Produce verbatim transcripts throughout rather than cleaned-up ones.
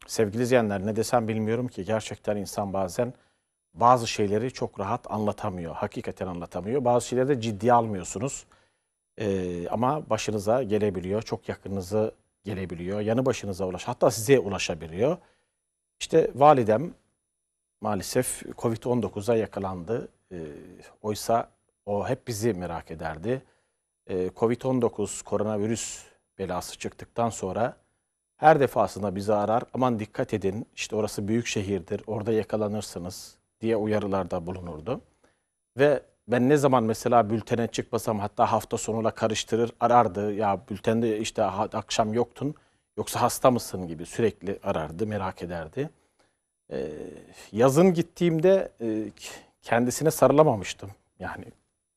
Sevgili izleyenler, ne desem bilmiyorum ki, gerçekten insan bazen bazı şeyleri çok rahat anlatamıyor. Hakikaten anlatamıyor. Bazı şeyleri de ciddiye almıyorsunuz. Ee, ama başınıza gelebiliyor. Çok yakınınıza gelebiliyor. Yanı başınıza ulaş, hatta size ulaşabiliyor. İşte validem maalesef Covid on dokuza yakalandı. Ee, oysa o hep bizi merak ederdi. Ee, Covid on dokuz koronavirüs belası çıktıktan sonra her defasında bizi arar. Aman dikkat edin, işte orası büyük şehirdir, orada yakalanırsınız diye uyarılarda bulunurdu. Ve ben ne zaman mesela bültene çıkmasam, hatta hafta sonuna karıştırır arardı. Ya bültende işte ha- akşam yoktun, yoksa hasta mısın gibi sürekli arardı, merak ederdi. Ee, Yazın gittiğimde e, kendisine sarılamamıştım. Yani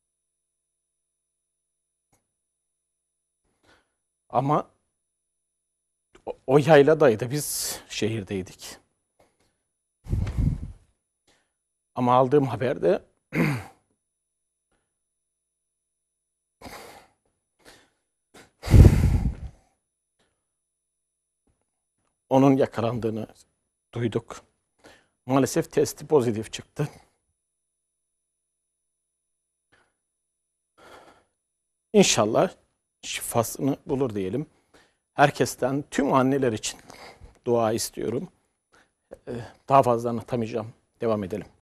ama o, o yayladaydı, biz şehirdeydik. Ama aldığım haberde onun yakalandığını duyduk. Maalesef testi pozitif çıktı. İnşallah şifasını bulur diyelim. Herkesten, tüm anneler için dua istiyorum. Ee, Daha fazla anlatamayacağım. Devam edelim.